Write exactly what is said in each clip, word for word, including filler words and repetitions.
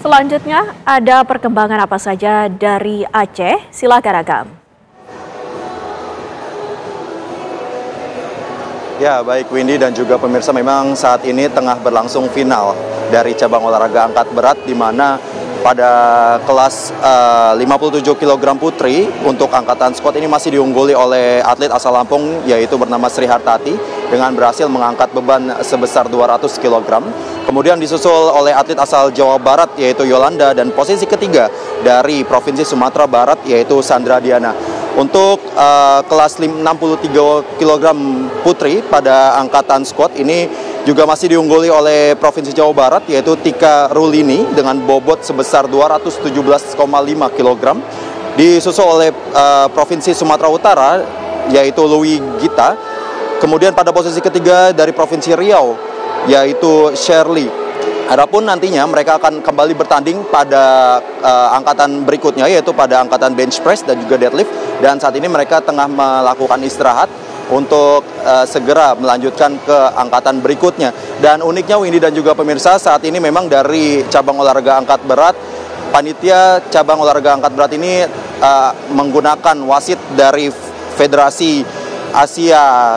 Selanjutnya, ada perkembangan apa saja dari Aceh? Silakan Agam. Ya, baik Windy dan juga pemirsa, memang saat ini tengah berlangsung final dari cabang olahraga angkat berat, di mana pada kelas uh, lima puluh tujuh kilogram putri untuk angkatan squat ini masih diungguli oleh atlet asal Lampung, yaitu bernama Sri Hartati, dengan berhasil mengangkat beban sebesar dua ratus kilogram. Kemudian disusul oleh atlet asal Jawa Barat, yaitu Yolanda, dan posisi ketiga dari Provinsi Sumatera Barat, yaitu Sandra Diana. Untuk uh, kelas enam puluh tiga kilogram putri pada angkatan squat ini juga masih diungguli oleh Provinsi Jawa Barat, yaitu Tika Rulini dengan bobot sebesar dua ratus tujuh belas koma lima kilogram. Disusul oleh uh, Provinsi Sumatera Utara, yaitu Louis Gita. Kemudian pada posisi ketiga dari Provinsi Riau, yaitu Shirley. Adapun nantinya mereka akan kembali bertanding pada uh, angkatan berikutnya, yaitu pada angkatan bench press dan juga deadlift. Dan saat ini mereka tengah melakukan istirahat untuk uh, segera melanjutkan ke angkatan berikutnya. Dan uniknya Windy dan juga pemirsa, saat ini memang dari cabang olahraga angkat berat, panitia cabang olahraga angkat berat ini uh, menggunakan wasit dari Federasi Asia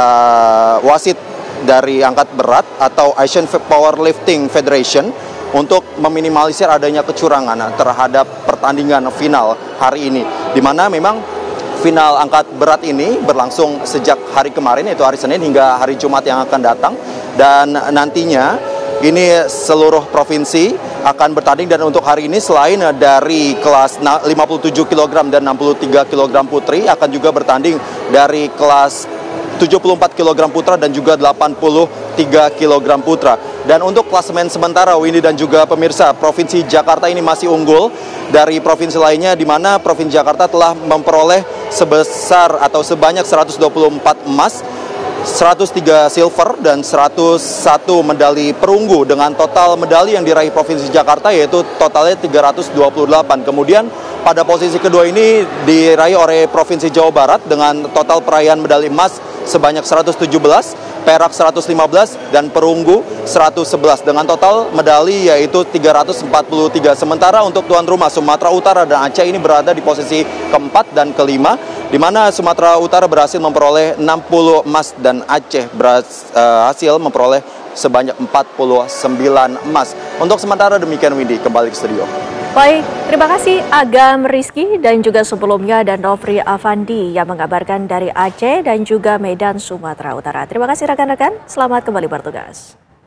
uh, Wasit dari angkat berat atau Asian Powerlifting Federation untuk meminimalisir adanya kecurangan terhadap pertandingan final hari ini, di mana memang final angkat berat ini berlangsung sejak hari kemarin, yaitu hari Senin, hingga hari Jumat yang akan datang. Dan nantinya ini seluruh provinsi akan bertanding, dan untuk hari ini selain dari kelas lima puluh tujuh kilogram dan enam puluh tiga kilogram putri, akan juga bertanding dari kelas tujuh puluh empat kilogram putra dan juga delapan puluh tiga kilogram putra. Dan untuk klasemen sementara Windy dan juga pemirsa, Provinsi Jakarta ini masih unggul dari provinsi lainnya, di mana Provinsi Jakarta telah memperoleh sebesar atau sebanyak seratus dua puluh empat emas, seratus tiga silver, dan seratus satu medali perunggu, dengan total medali yang diraih Provinsi Jakarta yaitu totalnya tiga ratus dua puluh delapan. Kemudian pada posisi kedua ini diraih oleh Provinsi Jawa Barat dengan total perayaan medali emas sebanyak seratus tujuh belas, perak seratus lima belas, dan perunggu seratus sebelas, dengan total medali yaitu tiga ratus empat puluh tiga. Sementara untuk tuan rumah Sumatera Utara dan Aceh ini berada di posisi keempat dan kelima, di mana Sumatera Utara berhasil memperoleh enam puluh emas dan Aceh berhasil memperoleh sebanyak empat puluh sembilan emas. Untuk sementara demikian Windy, kembali ke studio. Baik, terima kasih Agam Rizky dan juga sebelumnya dan Nofri Afandi yang mengabarkan dari Aceh dan juga Medan, Sumatera Utara. Terima kasih rekan-rekan, selamat kembali bertugas.